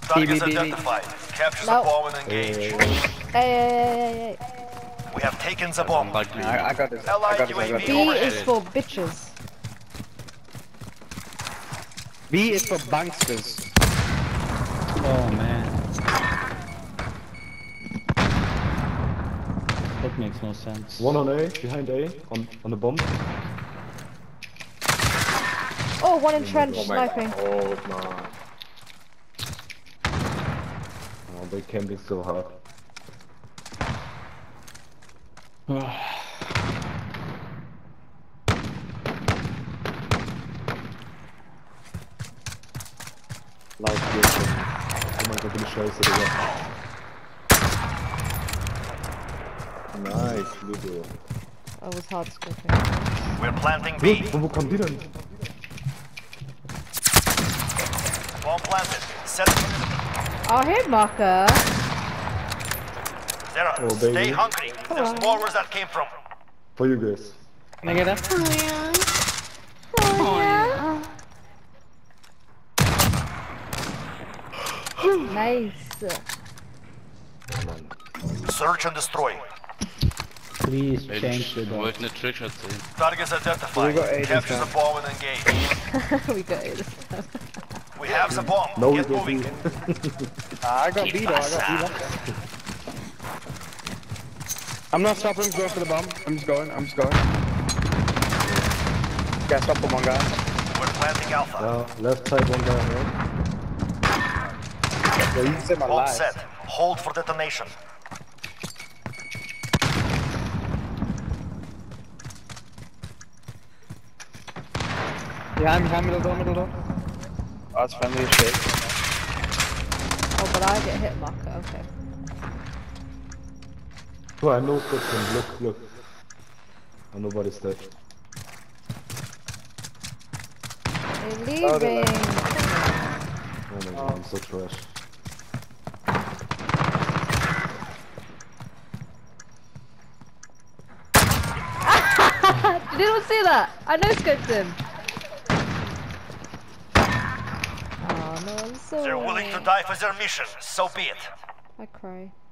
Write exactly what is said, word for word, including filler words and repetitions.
Targets identified. Capture the Nope. bomb and engage. Hey, hey, hey, hey, We have taken the bomb. I, I got this. I Allied got this. I U A got V hey. this. B overhead. is for bitches. B is for banksters. Oh man. That makes no sense. One on A, behind A, on on the bomb. Oh, one in trench Oh my sniping. god, man. Oh, they can be so hard. Laut geht's. Oh mein Gott, die Scheiße, Digga. Nice, Ludo. I was hard scoping. We're planting B. Wo, wo kommen die denn? Bomb planted. Set. Oh, hit marker. Zero. Oh, Stay baby. hungry. There's more where that came from. For you guys. Can I get that? Nice. Search and destroy. Please change Wir it. wollten eine Trickshot sehen. Targets identified. We got A this Capture time. the bomb and engage. We got it this time. We have the bomb. No, we Get go moving. B. Ah, I got B though. I got B left. I'm not stopping. I'm going for the bomb. I'm just going. I'm just going. Got stop on one guy. We're planting Alpha. Yeah, left side one guy, right? Yeah, you can say my Bomb lies. set. Hold for detonation. Behind, behind, middle door, middle door. Oh, it's friendly as shit. Oh, but I get hit marker. Okay. Oh, I know him. Look, look. Oh, nobody's dead. They're leaving. Oh my god, I'm so trash. Did anyone see that? I no scoped him. Oh no, I'm sorry. They're willing to die for their mission. So be it. I cry.